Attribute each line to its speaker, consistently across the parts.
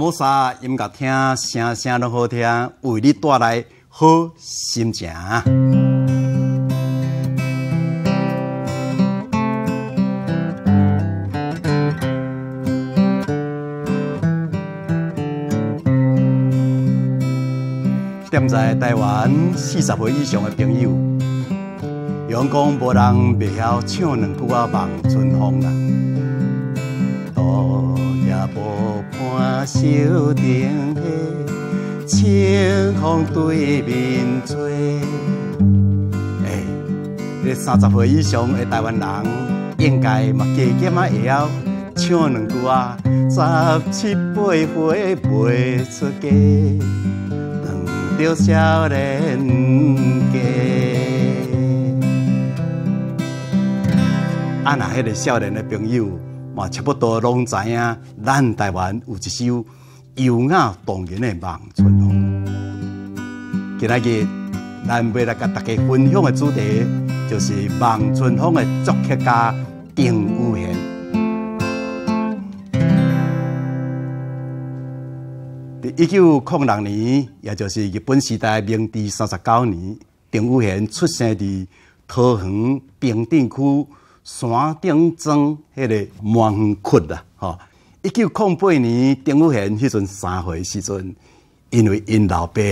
Speaker 1: 摩萨音乐厅声声拢好听，为你带来好心情。踮在台湾40岁以上的朋友，阳讲无人袂晓唱两句啊《望春风》啦。路也无伴小亭下，清风对面吹。这30岁以上的台湾人，应该嘛加减啊会晓唱两句啊17、8岁袂出家。着少年家，啊！那迄个少年的朋友嘛，差不多拢知影，咱台湾有一首优雅动人的《望春风》。今仔日咱要来甲大家分享的主题，就是《望春风》的作曲家丁有贤。1906年，也就是日本时代明治39年，丁有贤出生伫桃园平镇区山顶庄迄个满园区啦。1908年，丁有贤迄阵3岁时阵，因为因老爸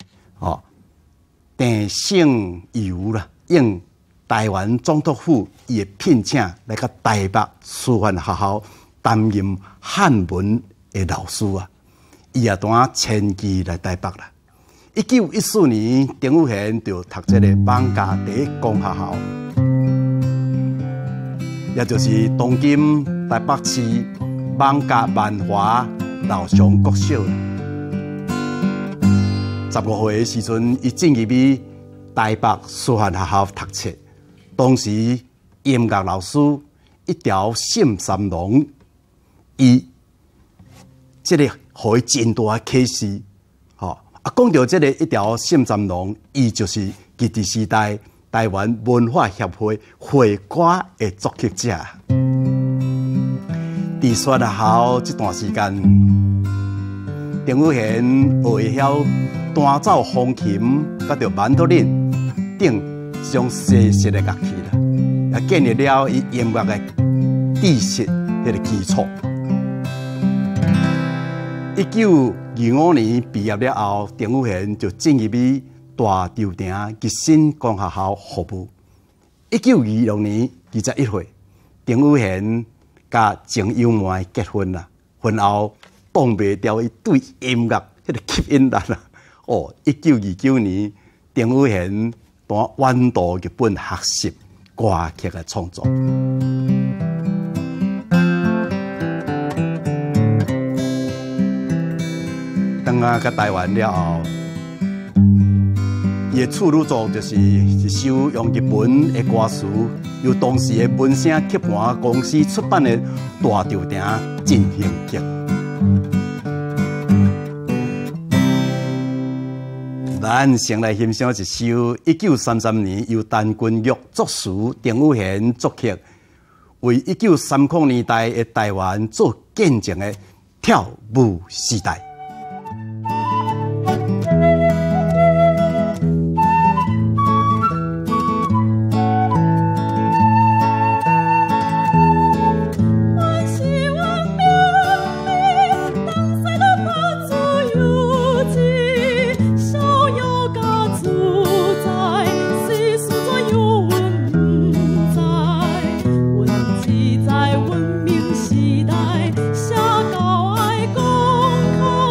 Speaker 1: 郑胜友啦，应台湾总督府伊的聘请来到台北师范学校担任汉文的老师啊。伊也当迁居来台北啦。1914年，丁有贤就读这个艋舺第一公学校，也就是当今台北市艋舺万华老乡国小啦。15岁的时阵，伊进入去台北师范学校读册，当时音乐老师一条信三郎，伊这个。互伊真大的启示，讲到这个一条信三郎，伊就是日治时代台湾文化协会会歌的作曲者。伫学校这段时间，丁有贤学会晓弹奏风琴，甲着曼陀林等这种西式的乐器啦，也建立了伊音乐的知识迄个基础。1925年毕业了后，丁有贤就进入去大稻埕吉新公学校服务。1926年21岁，丁有贤甲郑幼梅结婚啦。婚后挡袂掉伊对音乐迄个吸引力啦。1929年，丁有贤当远渡日本学习歌曲的创作。当啊，到台湾了后，伊的处女作就是一首用日本的歌词，由当时的文声曲盘公司出版的《大稻埕进行曲》。咱先来欣赏一首1933年由陈君玉作词、丁有贤作曲，为1930年代的台湾做见证的跳舞时代。
Speaker 2: 在文明时代，写到爱公开。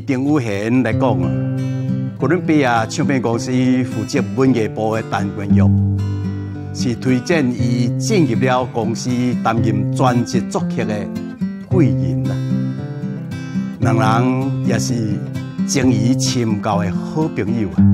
Speaker 1: 丁武贤来讲啊，哥伦比亚唱片公司负责文艺部的陈冠玉，是推荐伊进入了公司担任专职作曲的贵人啦。两人也是情谊深厚的好朋友啊。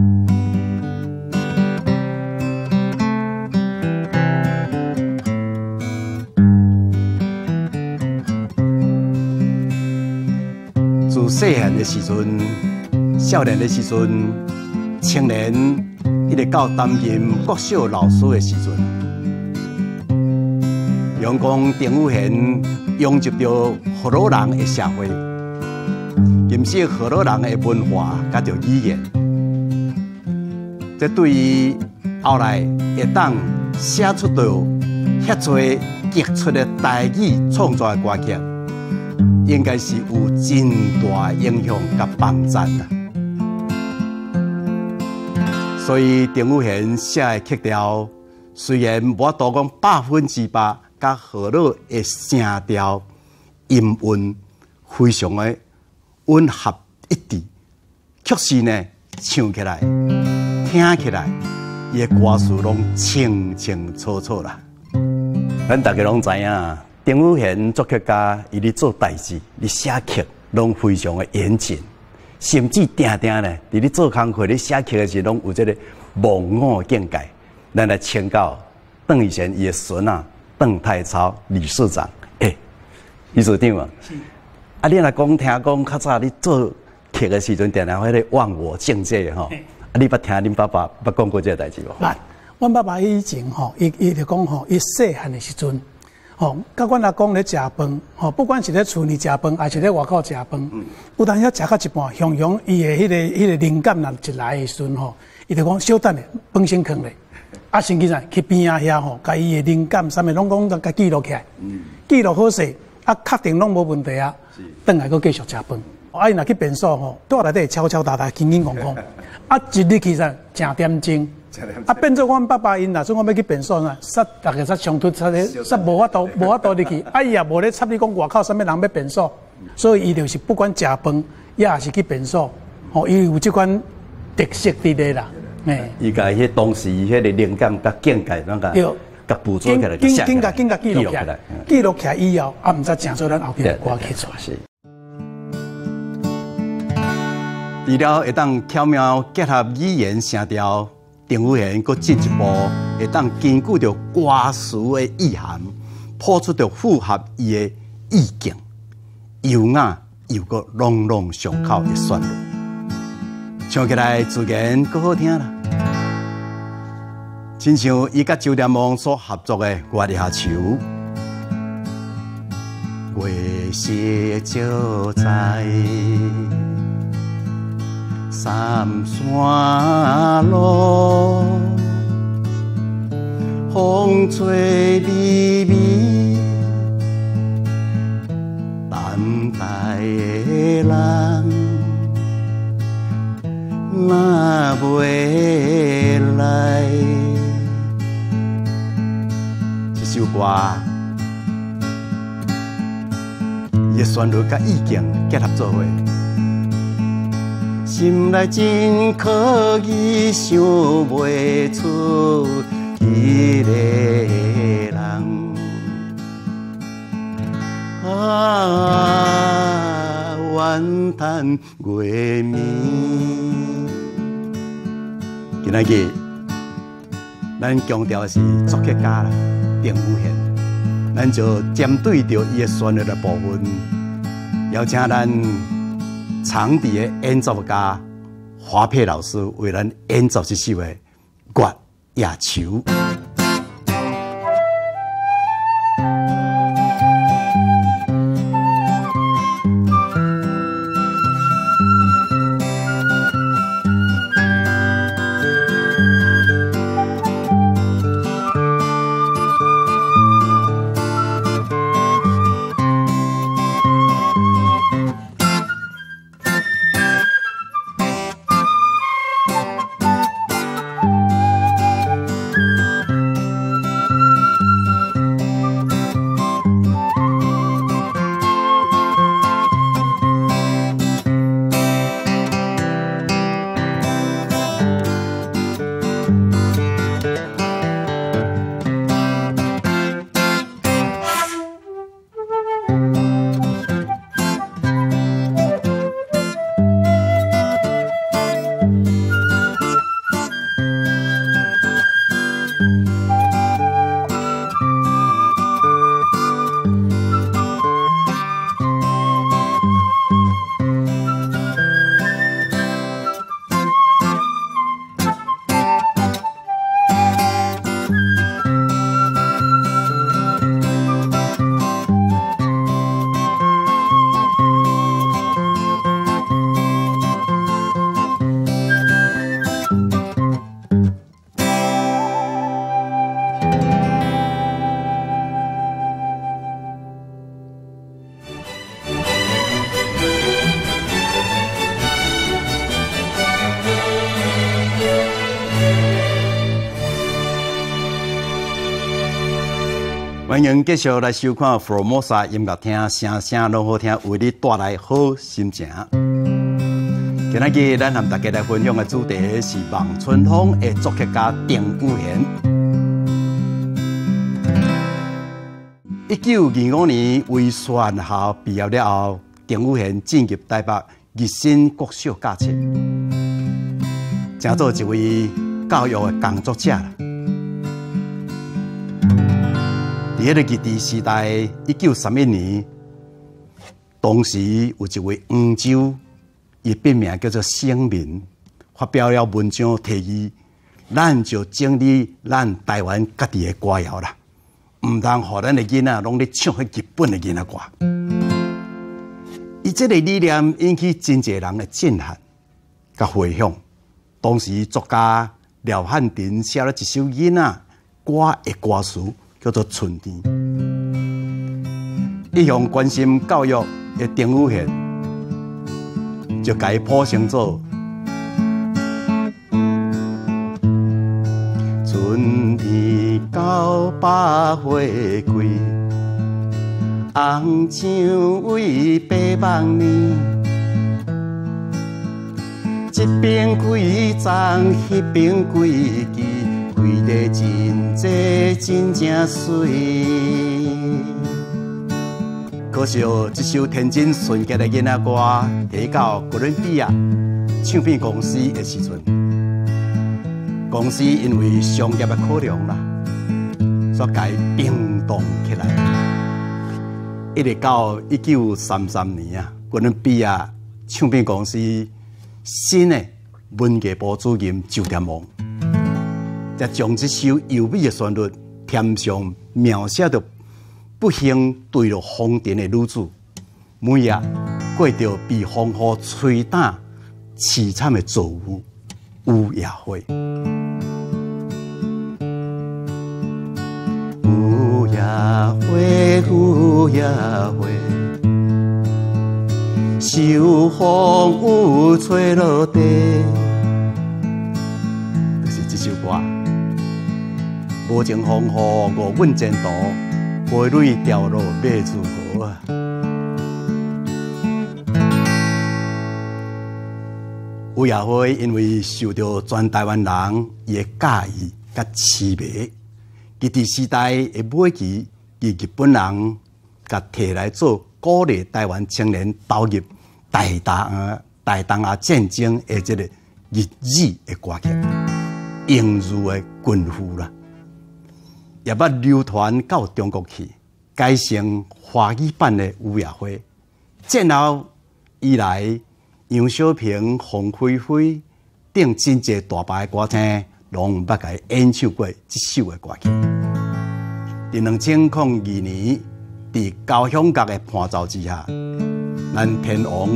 Speaker 1: 自细汉的时阵，少年的时阵，青年一直到担任国小老师的时阵，阳光丁武贤融入到荷兰人的社会，认识荷兰人的文化甲着语言，这对于后来会当写出到遐多杰出的台语创作的歌曲，应该是有真大影响甲帮助啦。所以丁武贤写的曲调，虽然无法度讲100%甲荷兰的声调、音韵非常的吻合一致，确实呢，唱起来、听起来，伊的歌词拢清清楚楚啦。咱大家拢知影，丁武贤作曲家，伊咧做代志、咧写曲，拢非常的严谨，甚至定定呢，伫咧做工课、咧写曲的时，拢有这个忘我的境界。咱来请教邓以前伊的孙啊，邓太超理事长，理事长啊。啊，你若讲听讲较早你做曲的时阵，定定迄个忘我境界吼。啊，你捌听恁爸爸捌讲过这个代志无？捌，
Speaker 2: 阮爸爸以前吼，伊就讲吼，伊细汉的时阵，吼，甲阮阿公咧食饭，吼，不管是咧厝里食饭，还是咧外口食饭，有当时食到一半，雄雄伊的迄个灵感若一来的时阵吼，伊就讲小等咧，饭先放咧，啊，先去啥去边仔遐吼，甲伊的灵感啥物拢讲甲记录起来，记录好势，啊，确定拢无问题啊。转来，佫继续食饭。啊，伊若去便所吼，蹛内底敲敲打打、轻轻空空，啊，一日去啥，正点钟。啊，变做阮爸爸因，若说我要去便所呢，大家冲突，无法度入去。啊，伊也无咧插你讲外口啥物人要便所，所以伊就是不管食饭，也是去便所。吼，伊有即款特色伫咧啦。
Speaker 1: 伊甲迄当时迄个灵感甲境界，啷个？甲捕捉起来，
Speaker 2: 紧记录起来，记录起来以后，啊，毋则正做咱后边歌曲出来。
Speaker 1: 除了会当巧妙结合语言声调，丁武贤佫进一步会当根据着歌词的意涵，谱出着符合伊的意境，优雅又佫朗朗上口的旋律，唱起来自然佫好听啦。亲像伊甲周连梦所合作的《月夜愁》，月色照在三山路，风吹微微，等待的人若袂来。这首歌，伊的旋律甲意境结合做伙，心内真可意想袂出迄个人啊，怨叹月暝。今仔日。咱强调的是作曲家啦，丁武贤，咱就针对着伊的旋律的部分，邀请咱场地的演奏家华佩老师为咱演奏这首的《月夜愁》。 欢迎继续来收看 Formosa 音乐厅，声声拢好听，为你带来好心情。今仔日咱和大家来分享的主题是望春风的作曲家丁武贤。1925年为师范校毕业了后，丁武贤进入台北日新国小教册，成做一位教育的工作者啦。在迄个日治时代，1931年，当时有一位黄州，伊笔名叫做省民，发表了文章提议，咱就整理咱台湾各地的歌谣啦，唔通互咱的囡仔拢咧唱迄日本的囡仔歌。伊这个理念引起真侪人的震撼甲回响。当时作家廖汉廷写了一首囡仔歌的歌词。叫做春天，一向关心教育的丁武贤，就改谱成做春天九百花开，红墙为白望年，这边几丛，迄边几枝。开得真济，真正水。可惜这首天真纯洁的囡仔歌，提到哥伦比亚唱片公司的时阵，公司因为商业的考量啦，所以改冰冻起来。一直到1933年啊，哥伦比亚唱片公司新的文艺部主任周天王。才将这首优美的旋律添上描写着不幸坠落风尘的女子，每夜过着被风雨吹打凄惨的作物乌夜花。乌夜花，乌夜花，秋风有吹落地，就是这首歌。无情风雨误阮前途，花蕊掉落马自河啊！乌夜花因为受到全台湾人伊的介意甲痴迷，日治时代的尾期，伊日本人甲摕来做鼓励台湾青年投入大东亚战争的这个日语的歌曲，英日的军户啦。也捌流传到中国去，改成华语版的《乌夜花》。战后以来，杨小平、冯飞飞等真侪大牌的歌星，拢毋捌甲演唱过这首的歌曲。在2002年，伫高雄角的伴奏之下，咱天王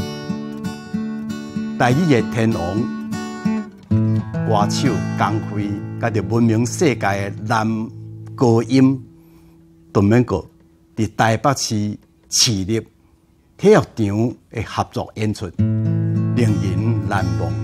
Speaker 1: 台语的天王歌手江辉，甲着闻名世界的男高音陈明国伫台北市市立体育场的合作演出，令人难忘。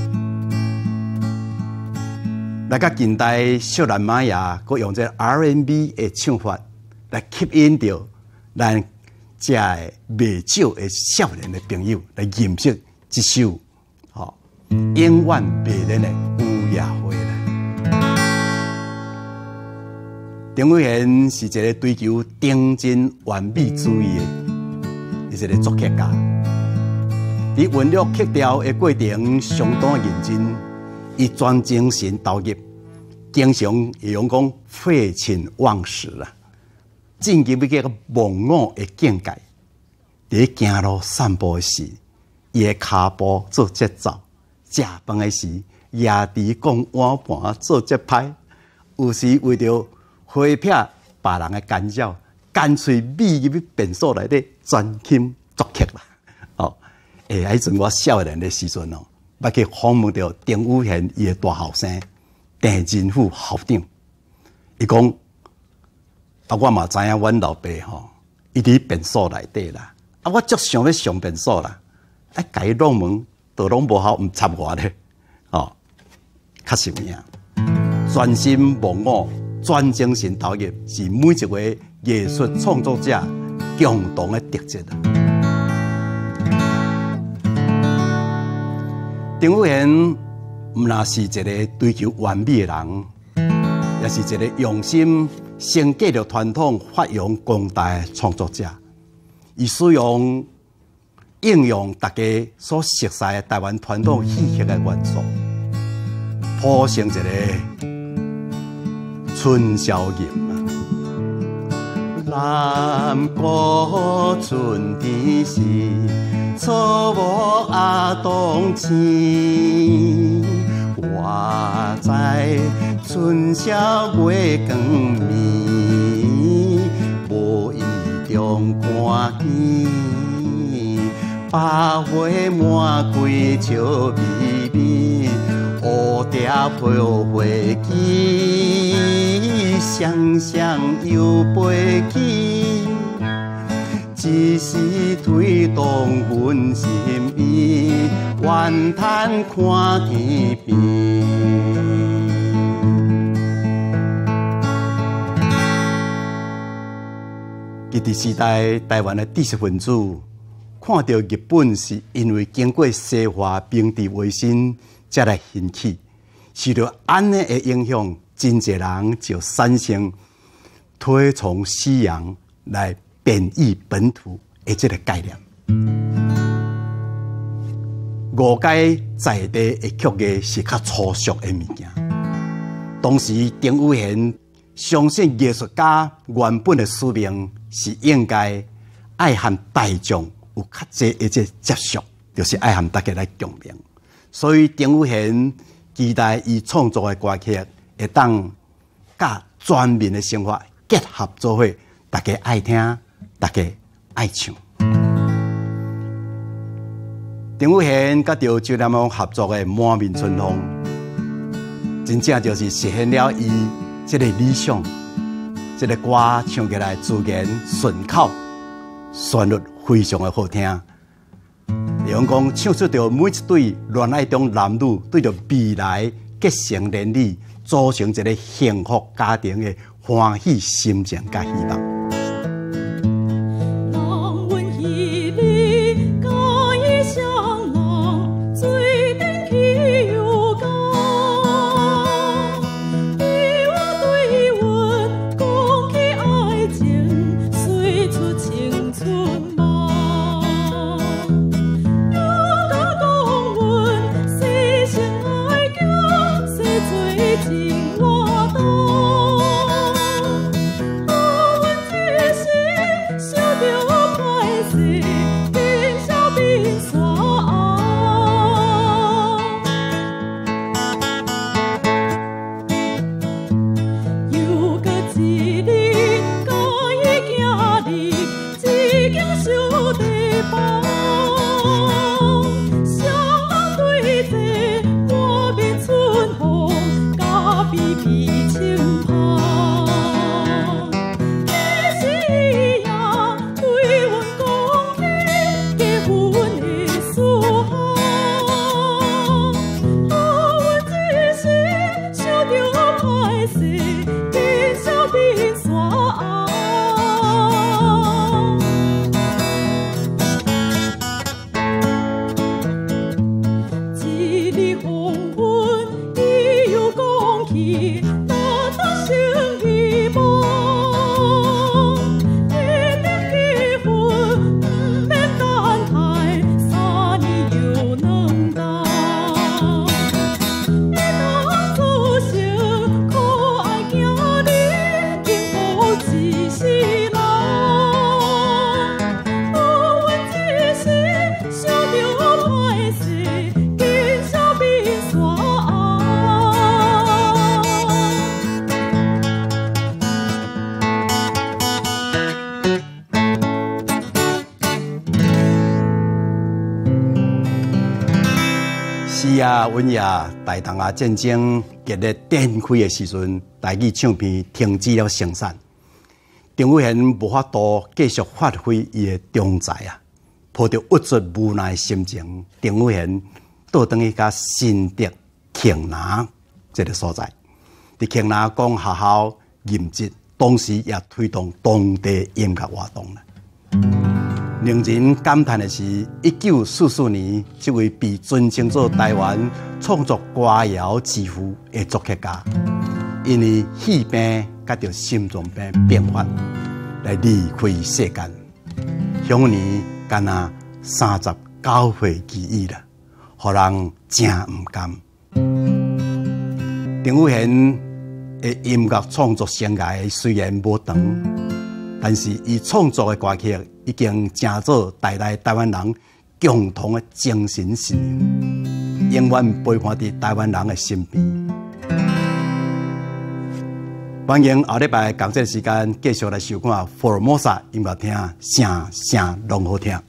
Speaker 1: 来到近代，小兰玛雅佮用这 R&B 的唱法来吸引到咱这个未少的少年的朋友来认识这首永远迷人的乌夜花。丁武贤是一个追求顶真完美主义的一个作曲家，在韵律曲调的过程相当认真，伊全精神投入，经常会用讲废寝忘食啦，进入一个忘我的境界。在行路散步的时，伊的脚步做节奏；食饭的时，夜池讲碗盘做节拍。有时为着回避别人的干扰，干脆秘入去便所内底专心作曲啦。迄阵我少年的时阵捌去访问到丁武贤伊的大后生郑仁虎校长，伊讲我嘛知影阮老爸伊伫便所内底啦，我足想要上便所啦，甲伊弄门都拢无效，毋插我咧，确实有影，专心忘我。 全精神投入，是每一位艺术创作者共同的特质。丁武贤毋那是一个追求完美的人，也是一个用心先继续传统发扬光大的创作者。伊使用应用大家所熟悉的台湾传统戏剧的元素，谱成一个春宵吟。南国春天时，草木阿冬青。我在春宵月光暝，无意中看见百花满开笑眯眯，蝴蝶飞飞起，双双又飞起，一时推动阮心意，怨叹看天边。日治时代，台湾的知识分子看到日本是因为经过西化明治维新才来兴起，受到安尼的影响，真侪人就产生推崇西洋来贬义本土的这个概念，误解在地的曲艺是较粗俗的物件。当时丁武贤相信艺术家原本的使命是应该爱和大众有较济一个接触，就是爱和大家来共鸣。所以丁武贤期待伊创作的歌曲会当甲全民的生活结合做伙，大家爱听，大家爱唱。丁武贤甲周南阳合作的《满面春风》，真正就是实现了伊这个理想。这个歌唱起来自然顺口，旋律非常的好听。例如讲，唱出着每一对恋爱中男女对着未来结成连理，组成一个幸福家庭的欢喜心情甲希望。阮也大东亚战争激烈展开的时阵，台语唱片停止了生产。丁武贤无法度继续发挥伊的中才啊，抱着郁卒无奈的心情，丁武贤倒转去甲新竹庆南这个所在。伫庆南公学校任职，同时也推动当地音乐活动啦。令人感叹的是，1944年，这位被尊称作台湾创作歌谣之父的作曲家，因为肺病甲着心脏病并发，来离开世间，享年干那39岁而已啦，互人真唔甘。丁武贤的音乐创作生涯虽然无长，但是伊创作的歌曲已经成做代代台湾人共同的精神信仰，永远陪伴在台湾人的身边。欢迎后礼拜同这个时间继续来收看 Formosa 音乐厅，声声拢好听。